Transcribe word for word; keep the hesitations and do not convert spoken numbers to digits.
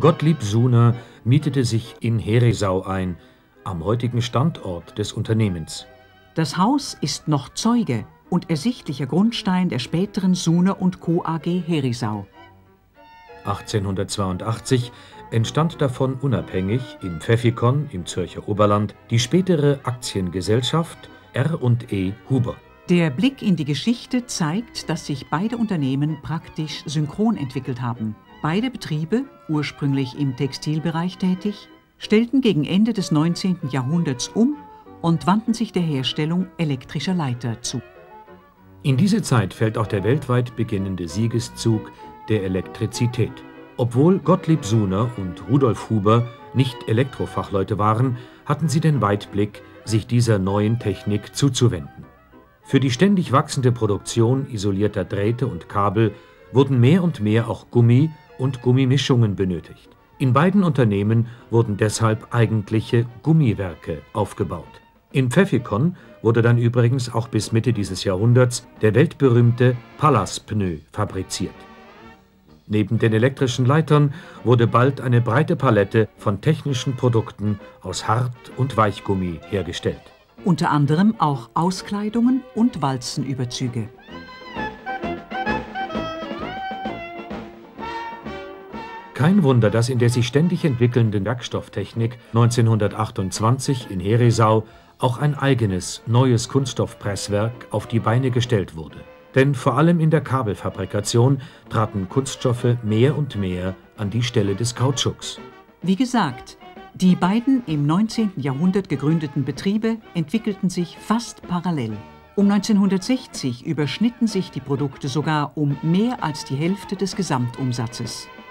Gottlieb Suhner mietete sich in Herisau ein, am heutigen Standort des Unternehmens. Das Haus ist noch Zeuge und ersichtlicher Grundstein der späteren Suhner und Co. A G Herisau. achtzehnhundertzweiundachtzig entstand davon unabhängig im Pfäffikon im Zürcher Oberland die spätere Aktiengesellschaft R und E Huber. Der Blick in die Geschichte zeigt, dass sich beide Unternehmen praktisch synchron entwickelt haben. Beide Betriebe, ursprünglich im Textilbereich tätig, stellten gegen Ende des neunzehnten Jahrhunderts um und wandten sich der Herstellung elektrischer Leiter zu. In diese Zeit fällt auch der weltweit beginnende Siegeszug der Elektrizität. Obwohl Gottlieb Suhner und Rudolf Huber nicht Elektrofachleute waren, hatten sie den Weitblick, sich dieser neuen Technik zuzuwenden. Für die ständig wachsende Produktion isolierter Drähte und Kabel wurden mehr und mehr auch Gummi und Gummimischungen benötigt. In beiden Unternehmen wurden deshalb eigentliche Gummiwerke aufgebaut. In Pfäffikon wurde dann übrigens auch bis Mitte dieses Jahrhunderts der weltberühmte Pallas-Pneu fabriziert. Neben den elektrischen Leitern wurde bald eine breite Palette von technischen Produkten aus Hart- und Weichgummi hergestellt. Unter anderem auch Auskleidungen und Walzenüberzüge. Kein Wunder, dass in der sich ständig entwickelnden Werkstofftechnik neunzehnhundertachtundzwanzig in Herisau auch ein eigenes, neues Kunststoffpresswerk auf die Beine gestellt wurde. Denn vor allem in der Kabelfabrikation traten Kunststoffe mehr und mehr an die Stelle des Kautschuks. Wie gesagt, die beiden im neunzehnten Jahrhundert gegründeten Betriebe entwickelten sich fast parallel. Um neunzehnhundertsechzig überschnitten sich die Produkte sogar um mehr als die Hälfte des Gesamtumsatzes.